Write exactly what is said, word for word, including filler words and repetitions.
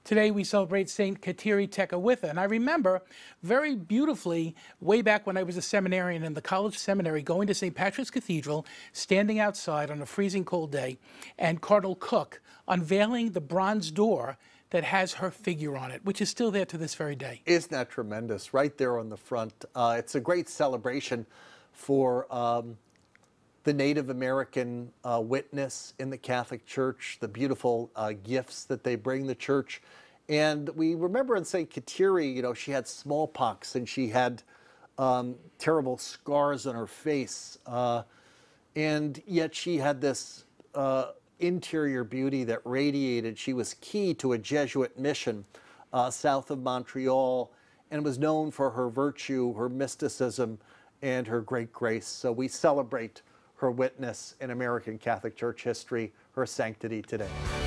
Today we celebrate Saint Kateri Tekakwitha, and I remember very beautifully way back when I was a seminarian in the college seminary going to Saint Patrick's Cathedral, standing outside on a freezing cold day, and Cardinal Cook unveiling the bronze door that has her figure on it, which is still there to this very day. Isn't that tremendous? Right there on the front. Uh, it's a great celebration for um, the Native American uh, witness in the Catholic Church, the beautiful uh, gifts that they bring the church. And we remember in Saint Kateri, you know, she had smallpox and she had um, terrible scars on her face. Uh, and yet she had this uh, interior beauty that radiated. She was key to a Jesuit mission uh, south of Montreal and was known for her virtue, her mysticism, and her great grace. So we celebrate her witness in American Catholic Church history, her sanctity today.